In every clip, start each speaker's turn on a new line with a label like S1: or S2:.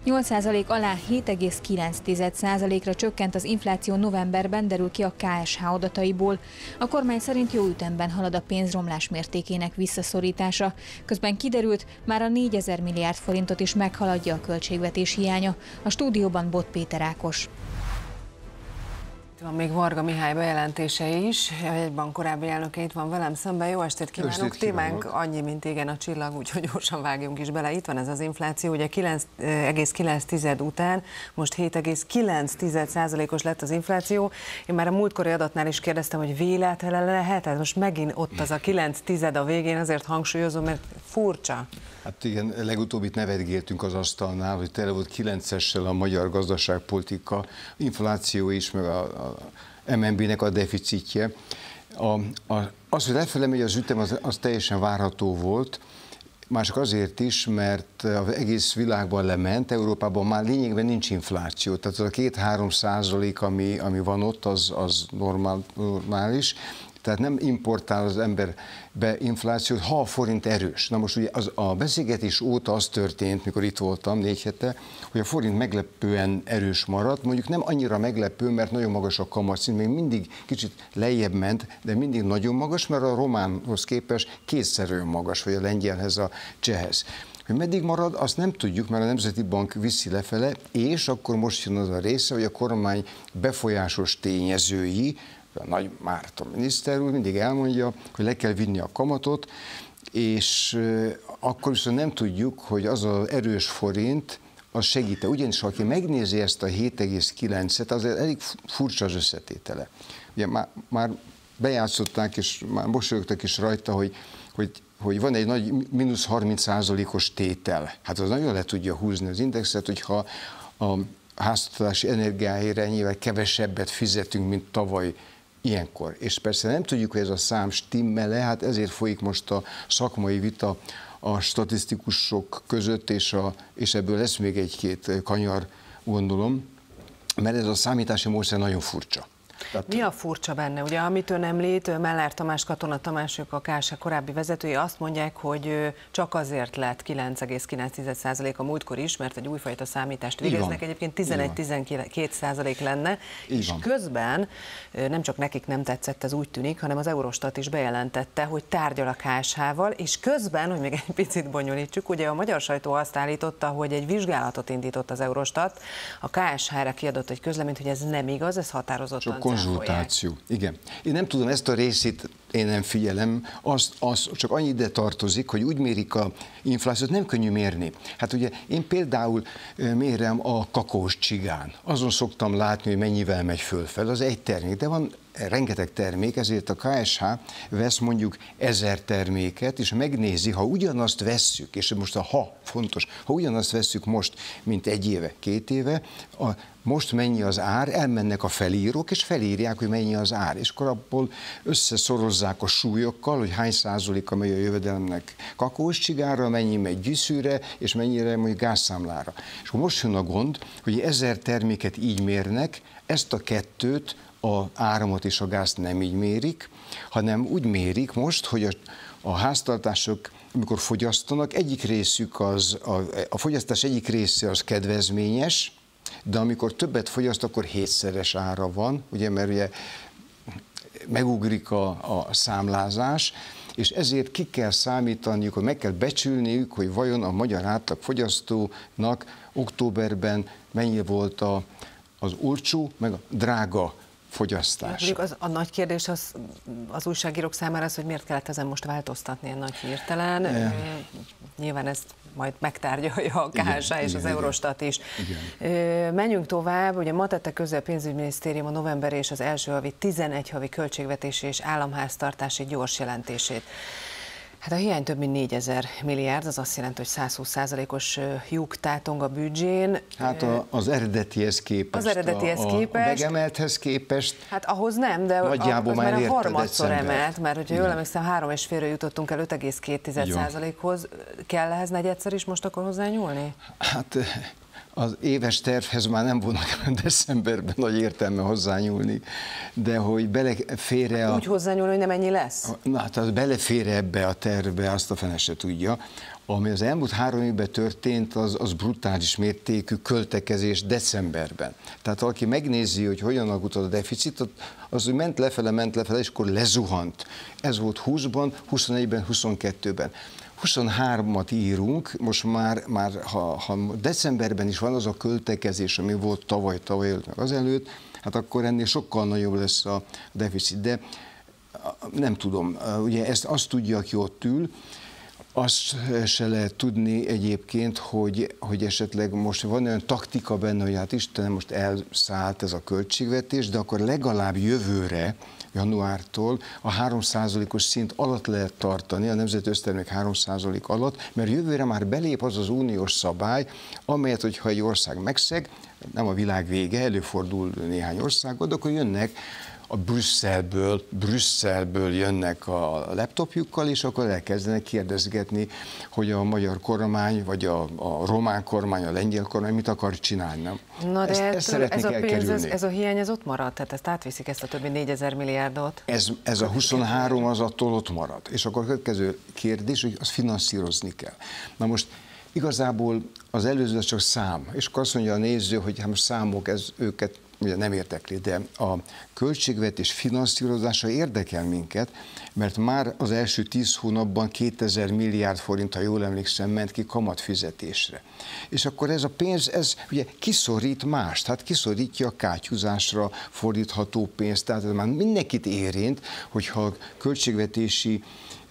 S1: 8% alá 7,9%-ra csökkent az infláció novemberben, derül ki a KSH adataiból. A kormány szerint jó ütemben halad a pénzromlás mértékének visszaszorítása. Közben kiderült, már a 4000 milliárd forintot is meghaladja a költségvetés hiánya. A stúdióban Bot Péter Ákos.
S2: Van még Varga Mihály bejelentése is, a jegybank korábbi elnöke itt van velem szemben. Jó estét kívánok! Témánk annyi, mint igen a csillag, úgyhogy gyorsan vágjunk is bele. Itt van ez az infláció, ugye 9,9 után most 7,9%-os lett az infláció. Én már a múltkori adatnál is kérdeztem, hogy véletlen lehet, hát most megint ott az a 9 a végén, azért hangsúlyozom, mert furcsa.
S3: Hát igen, legutóbb nevetgéltünk az asztalnál, hogy tele volt 9-essel a magyar gazdaságpolitika, infláció is, meg a MNB-nek a deficitje. Az, hogy lefele megy az ütem, az teljesen várható volt, mások azért is, mert az egész világban lement, Európában már lényegben nincs infláció, tehát az a 2-3%, ami van ott, az normális. Tehát nem importál az ember be inflációt, ha a forint erős. Na most ugye a beszélgetés óta az történt, mikor itt voltam 4 hete, hogy a forint meglepően erős maradt, mondjuk nem annyira meglepő, mert nagyon magas a kamatszint, még mindig kicsit lejjebb ment, de mindig nagyon magas, mert a románhoz képest kétszer olyan magas, vagy a lengyelhez, a csehhez. Hogy meddig marad, azt nem tudjuk, mert a Nemzeti Bank viszi lefele, és akkor most jön az a része, hogy a kormány befolyásos tényezői, a Nagy Márton miniszter úr mindig elmondja, hogy le kell vinni a kamatot, és akkor viszont nem tudjuk, hogy az az erős forint, az segít-e. Ugyanis, ha aki megnézi ezt a 7,9-et, azért elég furcsa az összetétele. Ugye már bejátszották, és már mosolyogtak is rajta, hogy van egy nagy mínusz 30%-os tétel. Hát az nagyon le tudja húzni az indexet, hogyha a háztartási energiáért ennyivel kevesebbet fizetünk, mint tavaly ilyenkor. És persze nem tudjuk, hogy ez a szám stimmel-e, hát ezért folyik most a szakmai vita a statisztikusok között, és ebből lesz még egy-két kanyar, gondolom, mert ez a számítási módszer nagyon furcsa.
S2: Mi a furcsa benne? Ugye, amit ön említ, Mellár Tamás, Katona Tamás, ők a KSH korábbi vezetői, azt mondják, hogy csak azért lett 9,9% a múltkor is, mert egy újfajta számítást végeznek, egyébként 11-12% lenne, és közben nem csak nekik nem tetszett, ez úgy tűnik, hanem az Eurostat is bejelentette, hogy tárgyal a KSH-val, és közben, hogy még egy picit bonyolítsuk, ugye a magyar sajtó azt állította, hogy egy vizsgálatot indított az Eurostat, a KSH-ra kiadott egy közleményt, hogy ez nem igaz, ez határozottan
S3: konzultáció. Igen. Én nem tudom, ezt a részét én nem figyelem, az csak annyi ide tartozik, hogy úgy mérik a inflációt, nem könnyű mérni. Hát ugye én például mérem a kakaós csigán. Azon szoktam látni, hogy mennyivel megy fölfel, az egy termék, de van rengeteg termék, ezért a KSH vesz mondjuk 1000 terméket, és megnézi, ha ugyanazt vesszük, és most fontos, ha ugyanazt vesszük most, mint 1 éve, 2 éve, most mennyi az ár, elmennek a felírók, és felírják, hogy mennyi az ár, és akkor abból összeszorozzák a súlyokkal, hogy hány százaléka megy a jövedelemnek kakaós csigára, mennyi megy gyűszűre, és mennyire mondjuk gázszámlára. És akkor most jön a gond, hogy 1000 terméket így mérnek, ezt a kettőt, a áramot és a gázt nem így mérik, hanem úgy mérik most, hogy a háztartások, amikor fogyasztanak, egyik részük a fogyasztás egyik része az kedvezményes, de amikor többet fogyaszt, akkor 7-szeres ára van, ugye, mert ugye megugrik a számlázás, és ezért ki kell számítaniuk, hogy meg kell becsülniük, hogy vajon a magyar átlagfogyasztónak októberben mennyi volt az olcsó, meg a drága fogyasztás.
S2: Mondjuk a nagy kérdés az újságírók számára az, hogy miért kellett ezen most változtatni ilyen nagy hirtelen. Nyilván ezt majd megtárgyalja a KSH és az Eurostat is. Menjünk tovább, ugye ma tette közé a pénzügyminisztérium a november és az első havi 11 havi költségvetési és államháztartási gyors jelentését. Hát a hiány több mint 4000 milliárd, az azt jelenti, hogy 120%-os lyuk tátong a büdzsén.
S3: Hát az eredetihez képest. A megemelthez képest.
S2: Hát ahhoz nem, de
S3: nagyjából
S2: már a harmadszor emelt, mert hogyha jól emlékszem, 3,5-re jutottunk el 5,2%-hoz. Kell ehhez negyedszer is most akkor hozzányúlni? Hát
S3: az éves tervhez már nem volnak decemberben nagy értelme hozzányúlni, de hogy belefér-e
S2: úgy hozzányúlni, hogy nem ennyi lesz?
S3: Na hát az belefér ebbe a tervbe, azt a fene se tudja. Ami az elmúlt 3 évben történt, az brutális mértékű költekezés decemberben. Tehát valaki megnézi, hogy hogyan alakult a deficit, az ment lefele, és akkor lezuhant. Ez volt 20-ban, 21-ben, 22-ben. 23-at írunk, most már ha decemberben is van az a költekezés, ami volt tavaly előtt, meg azelőtt, hát akkor ennél sokkal nagyobb lesz a deficit. De nem tudom, ugye ezt azt tudja, aki ott ül, azt se lehet tudni egyébként, hogy esetleg most van olyan taktika benne, hogy hát Istenem, most elszállt ez a költségvetés, de akkor legalább jövőre, januártól a 3%-os szint alatt lehet tartani, a nemzeti össztermék 3% alatt, mert jövőre már belép az az uniós szabály, amelyet, hogyha egy ország megszeg, nem a világ vége, előfordul néhány országban, akkor jönnek a Brüsszelből jönnek a laptopjukkal, és akkor elkezdenek kérdezgetni, hogy a magyar kormány, vagy a román kormány, a lengyel kormány mit akar csinálni. Nem?
S2: Na de
S3: ezt szeretnék elkerülni.
S2: Ez a hiány, ez ott marad? Tehát ezt átviszik, ezt a többi 4000 milliárdot?
S3: Ez a 23 az attól ott marad. És akkor a következő kérdés, hogy azt finanszírozni kell. Na most igazából az előző az csak szám, és akkor azt mondja a néző, hogy hát most számok, ez őket ugye nem érdekli, de a költségvetés finanszírozása érdekel minket, mert már az első 10 hónapban 2000 milliárd forint, ha jól emlékszem, ment ki kamatfizetésre. És akkor ez a pénz, ez ugye kiszorít mást, hát kiszorítja a kátyúzásra fordítható pénzt, tehát ez már mindenkit érint, hogyha a költségvetési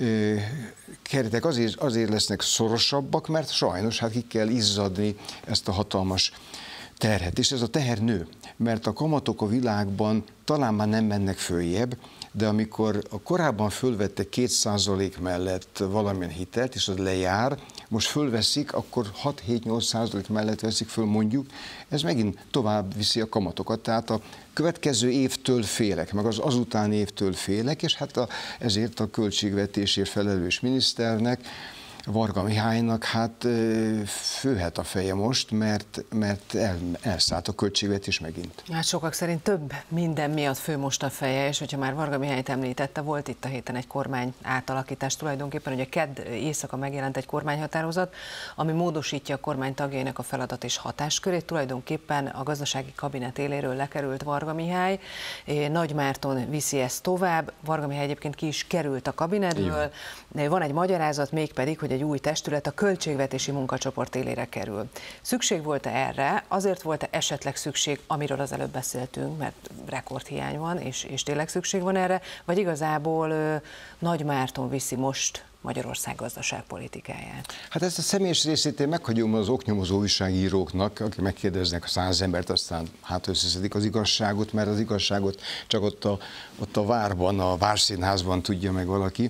S3: keretek azért lesznek szorosabbak, mert sajnos hát ki kell izzadni ezt a hatalmas terhet. És ez a teher nő, mert a kamatok a világban talán már nem mennek följebb, de amikor korábban fölvettek 2% mellett valamilyen hitelt, és az lejár, most fölveszik, akkor 6-7-8% mellett veszik föl mondjuk, ez megint tovább viszi a kamatokat. Tehát a következő évtől félek, meg az azután évtől félek, és hát ezért a költségvetésért felelős miniszternek, Varga Mihálynak hát főhet a feje most, mert elszállt a költségvetés megint.
S2: Hát sokak szerint több minden miatt fő most a feje, és hogyha már Varga Mihályt említette, volt itt a héten egy kormány átalakítás tulajdonképpen, hogy a kedd éjszaka megjelent egy kormányhatározat, ami módosítja a kormány tagjainak a feladat és hatáskörét, tulajdonképpen a gazdasági kabinet éléről lekerült Varga Mihály, Nagy Márton viszi ezt tovább, Varga Mihály egyébként ki is került a kabinetből, van egy magyarázat mégpedig, hogy egy új testület a költségvetési munkacsoport élére kerül. Szükség volt-e erre? Azért volt-e esetleg szükség, amiről az előbb beszéltünk, mert rekordhiány van, és tényleg szükség van erre, vagy igazából Nagy Márton viszi most Magyarország gazdaságpolitikáját? Hát
S3: ezt a személyes részét én meghagyom az oknyomozó újságíróknak, akik megkérdeznek a 100 embert, aztán hát összeszedik az igazságot, mert az igazságot csak ott a várban, a Várszínházban tudja meg valaki.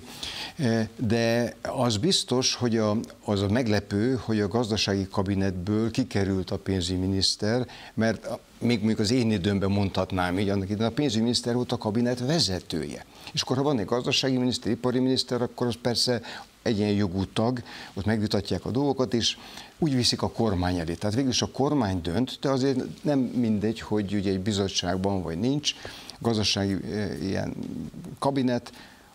S3: De az biztos, hogy az a meglepő, hogy a gazdasági kabinetből kikerült a pénzügyminiszter, mert még mondjuk az én időmben mondhatnám így, annak idején a pénzügyminiszter volt a kabinet vezetője. És akkor, ha van egy gazdasági miniszter, ipari miniszter, akkor az persze egyenjogú tag, ott megvitatják a dolgokat, és úgy viszik a kormány elé. Tehát végülis a kormány dönt, de azért nem mindegy, hogy ugye egy bizottságban vagy nincs, gazdasági ilyen kabinet,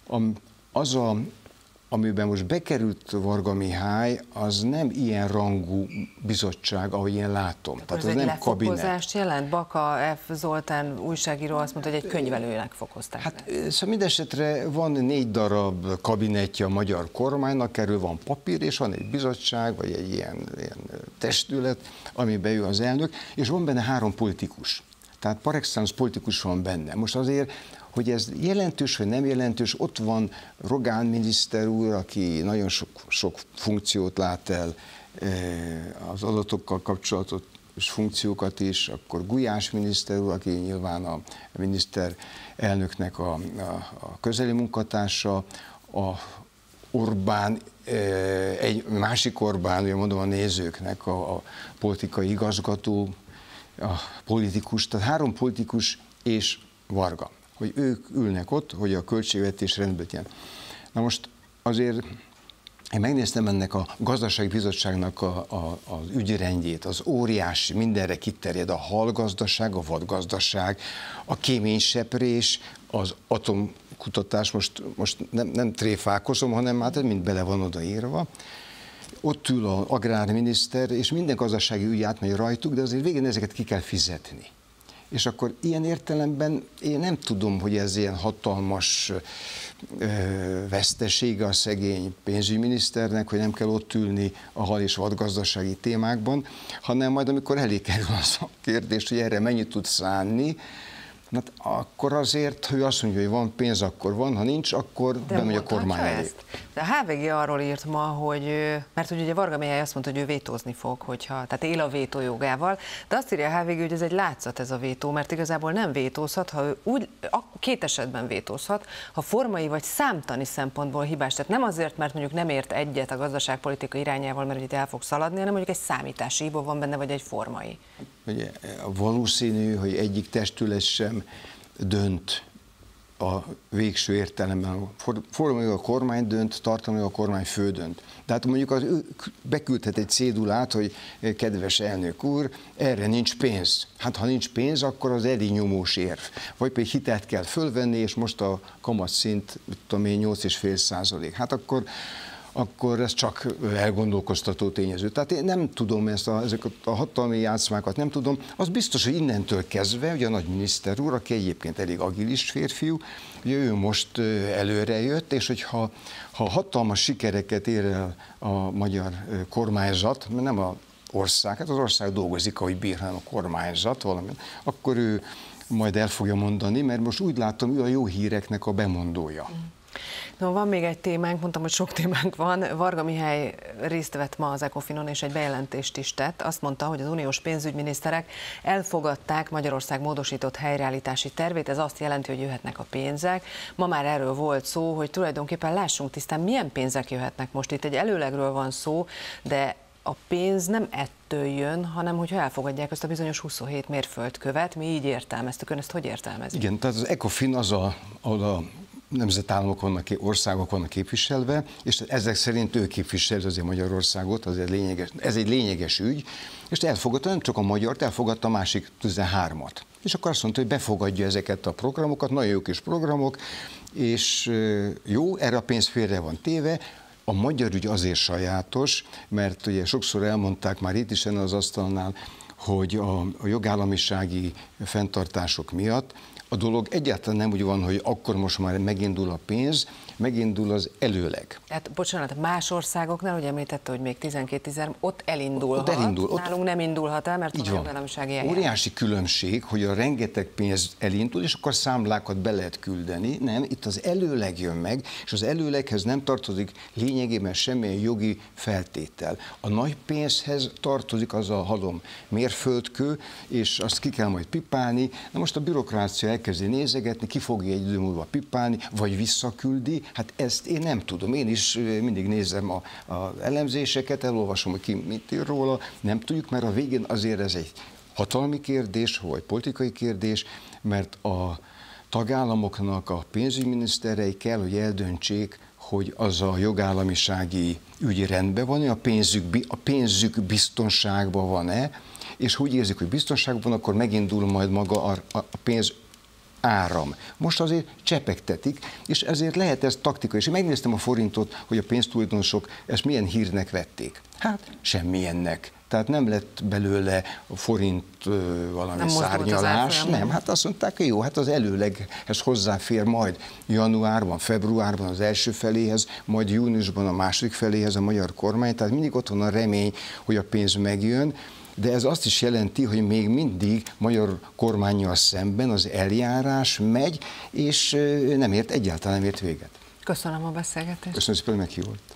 S3: amiben most bekerült Varga Mihály, az nem ilyen rangú bizottság, ahogy én látom.
S2: Tehát az nem kabinet. Jelent? Baka F. Zoltán újságíró azt mondta, hogy egy könyvelőnek fokozták.
S3: Hát szóval mindesetre van 4 darab kabinetje a magyar kormánynak, erről van papír, és van egy bizottság, vagy egy ilyen testület, amiben ő az elnök, és van benne 3 politikus. Tehát par excellence politikus van benne. Most azért, hogy ez jelentős vagy nem jelentős, ott van Rogán miniszter úr, aki nagyon sok funkciót lát el, az adatokkal kapcsolatos funkciókat is, akkor Gulyás miniszter úr, aki nyilván a miniszterelnöknek a közeli munkatársa, a Orbán, egy másik Orbán, ugye mondom a nézőknek, a politikai igazgató, a politikus, tehát 3 politikus és Varga, hogy ők ülnek ott, hogy a költségvetés rendben legyen. Na most azért én megnéztem ennek a gazdasági bizottságnak az ügyrendjét, az óriási, mindenre kiterjed a halgazdaság, a vadgazdaság, a kéményseprés, az atomkutatás, most nem tréfálkozom, hanem hát mind bele van odaírva. ott ül az agrárminiszter, és minden gazdasági ügy átmegy rajtuk, de azért végén ezeket ki kell fizetni. És akkor ilyen értelemben én nem tudom, hogy ez ilyen hatalmas vesztesége a szegény pénzügyminiszternek, hogy nem kell ott ülni a hal- és vadgazdasági témákban, hanem majd amikor elé kerül az a kérdés, hogy erre mennyit tud szánni, hát akkor azért, hogy azt mondja, hogy van pénz, akkor van, ha nincs, akkor bemegy a kormány elé.
S2: De a HVG arról írt ma, hogy, mert ugye Varga Mihály azt mondta, hogy ő vétózni fog, tehát él a vétójogával, de azt írja a HVG, hogy ez egy látszat ez a vétó, mert igazából nem vétózhat, ha ő két esetben vétózhat, ha formai vagy számtani szempontból hibás. Tehát nem azért, mert mondjuk nem ért egyet a gazdaságpolitika irányával, mert itt el fog szaladni, hanem mondjuk egy számítási hiba van benne, vagy egy formai.
S3: Ugye, valószínű, hogy egyik testület sem dönt a végső értelemben. Formailag a kormány dönt, tartalmilag a kormány fő dönt. Tehát mondjuk beküldhet egy cédulát, hogy kedves elnök úr, erre nincs pénz. Hát ha nincs pénz, akkor az elég nyomós érv. Vagy pedig hitelt kell fölvenni, és most a kamatszint, tudom én, 8,5%. Hát akkor ez csak elgondolkoztató tényező. Tehát én nem tudom ezeket a hatalmi játszmákat, nem tudom. Az biztos, hogy innentől kezdve, ugye a nagyminiszter úr, aki egyébként elég agilis férfiú, ugye ő most előre jött, és hogyha hatalmas sikereket ér el a magyar kormányzat, mert nem az ország, hát az ország dolgozik, ahogy bír, hanem a kormányzat valamint, akkor ő majd el fogja mondani, mert most úgy látom, ő a jó híreknek a bemondója.
S2: No, van még egy témánk, mondtam, hogy sok témánk van. Varga Mihály részt vett ma az ECOFIN-on, és egy bejelentést is tett. Azt mondta, hogy az uniós pénzügyminiszterek elfogadták Magyarország módosított helyreállítási tervét. Ez azt jelenti, hogy jöhetnek a pénzek. Ma már erről volt szó, hogy tulajdonképpen lássunk tisztán, milyen pénzek jöhetnek most. Itt egy előlegről van szó, de a pénz nem ettől jön, hanem hogyha elfogadják azt a bizonyos 27 mérföldkövet. Mi így értelmeztük. Ön ezt hogy értelmezik?
S3: Igen, tehát az ECOFIN ahol a nemzetállamok vannak, országok vannak képviselve, és ezek szerint ő képviseli azért Magyarországot, ez egy lényeges ügy, és elfogadta nem csak a magyart, elfogadta a másik 13-at. És akkor azt mondta, hogy befogadja ezeket a programokat, nagyon jó kis programok, és jó, erre a pénz félre van téve. A magyar ügy azért sajátos, mert ugye sokszor elmondták már itt is az asztalnál, hogy a jogállamisági fenntartások miatt a dolog egyáltalán nem úgy van, hogy akkor most már megindul a pénz, megindul az előleg.
S2: Hát bocsánat, más országoknál, ugye említette, hogy még 12-13, ott elindulhat.
S3: Ott elindul.
S2: Nálunk nem indulhat el, mert van a jogállamisági eljárás.
S3: Óriási különbség, hogy a rengeteg pénz elindul, és akkor számlákat be lehet küldeni. Nem, itt az előleg jön meg, és az előleghez nem tartozik lényegében semmilyen jogi feltétel. A nagy pénzhez tartozik az a halom mérföldkő, és azt ki kell majd pipálni. Na most a bürokrácia elkezdi nézegetni, ki fogja egy idő múlva pipálni, vagy visszaküldi. Hát ezt én nem tudom, én is mindig nézem az elemzéseket, elolvasom, hogy ki mit ír róla, nem tudjuk, mert a végén azért ez egy hatalmi kérdés, vagy politikai kérdés, mert a tagállamoknak a pénzügyminiszterei kell, hogy eldöntsék, hogy az a jogállamisági ügy rendben van, a pénzük biztonságban van-e, és úgy érzik, hogy biztonságban van, akkor megindul majd maga a pénz áram. Most azért csepegtetik, és ezért lehet ez taktika. És én megnéztem a forintot, hogy a pénztulajdonosok ezt milyen hírnek vették. Hát semmilyennek. Tehát nem lett belőle a forint valami nem szárnyalás. Nem, hát azt mondták, hogy jó, hát az előleghez hozzáfér majd januárban, februárban az első feléhez, majd júniusban a második feléhez a magyar kormány. Tehát mindig ott van a remény, hogy a pénz megjön. De ez azt is jelenti, hogy még mindig magyar kormánnyal szemben az eljárás megy, és egyáltalán nem ért véget.
S2: Köszönöm a beszélgetést.
S3: Köszönöm szépen, hogy meghívott.